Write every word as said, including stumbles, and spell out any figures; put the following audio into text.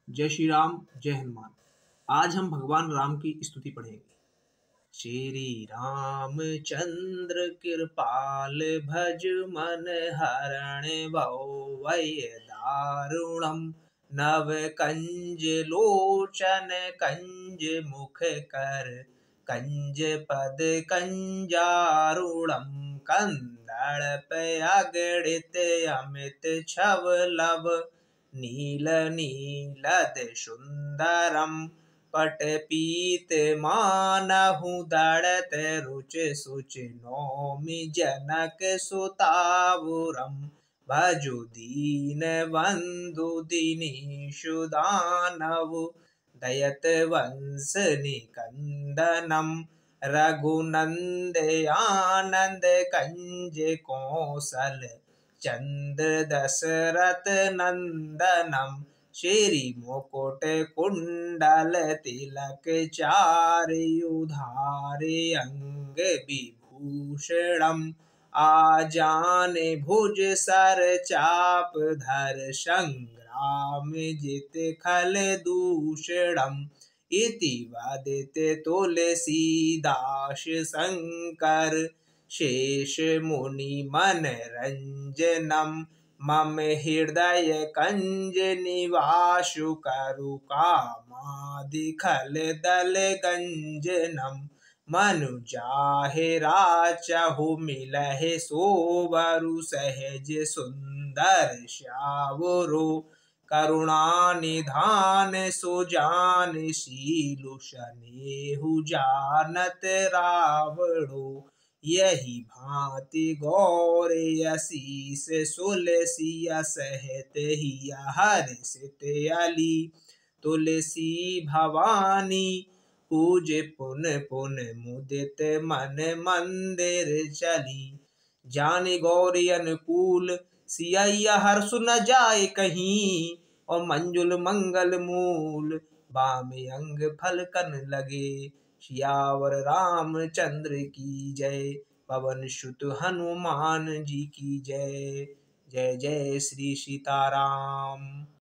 जय श्री राम, जय हनुमान। आज हम भगवान राम की स्तुति पढ़ेंगे। श्री राम चंद्र कृपाल भज मन हरण भव वै दारुणम नव कंज लोचन कंज मुख कर कंज पद कंजारुणम कंदर्प अगणित अमित छव लव नील नीलद सुंदरम पटपीत मानहु दड़त रुच सुच नौमि जनक सुतावुरम भजु दीन बंधु दिनीशु दानव दयत वंश निकंदनम रघुनंद आनंद कंज कौशल चंद्र दशरथ नंदनम श्री मुकुट कुंडल तिलक चारुधारे अंग विभूषणम आजान भुज सर चाप धर संग्राम जित खल दूषणम इति वदित तुलसीदास शंकर शेष मुनि मन रंजनम मम हृदय कंज निवासु करु कामादि खल दल गंजनम मनु जाहे राचहु मिलहे सोबरु सहज सुंदर श्यावरो करुणा निधान सुजान शीलु शनेहु जानत रावणो यही भांति गौर यसीस सुलसिया सहत ही हर्षित अली तुलसी भवानी पूज पुन पुन मुदित मन मंदिर चली जानि गौरी अनुकूल सिया हर्ष न जाए कहीं और मंजुल मंगल मूल बामे अंग फलकन लगे सियावर रामचंद्र की जय। पवन सुत हनुमान जी की जय। जय जय श्री सीताराम।